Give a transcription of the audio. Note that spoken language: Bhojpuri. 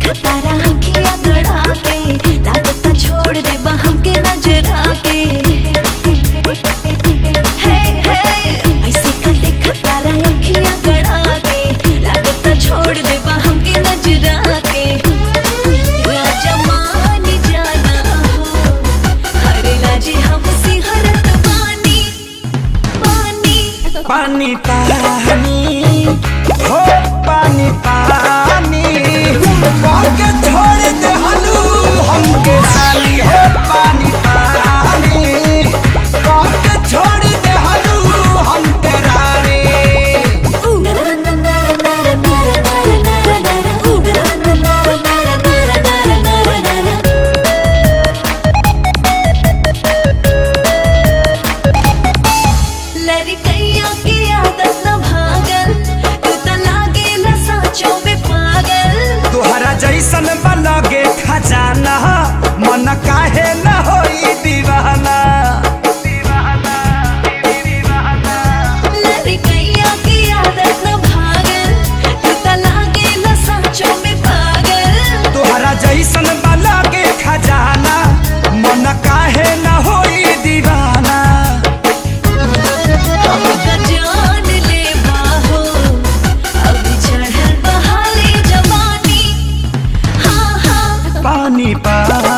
तारा आँखियाँ गड़ा के, लागता छोड़ दे हमके नजरा के। ऐसे का देख तारा आँखियाँ गड़ा के, लागता छोड़ दे हमके नजरा के। राजा मान जाना हो, हरे लाजे हमसे हरत पानी पानी पानी पानी हो पानी पानी के छोड़ दे हलू हमके रानी हो पानी पानी के छोड़ दे हलू हमके रानी। लड़कैया की आदत न भागल, तू त लागेला साँचों में पागल। तोहरा जैसन बनगे खजाना मन काहे न होई दीवाना। लड़कैया की आदत न भागल, तू त लागेला साँचों में पागल। तोहरा जैसन बनगे खजाना मन काहे न होई दीवाना। हमका जान ले बाहो, अब चढ़ल बहाले जवानी। हाँ हाँ पानी पानी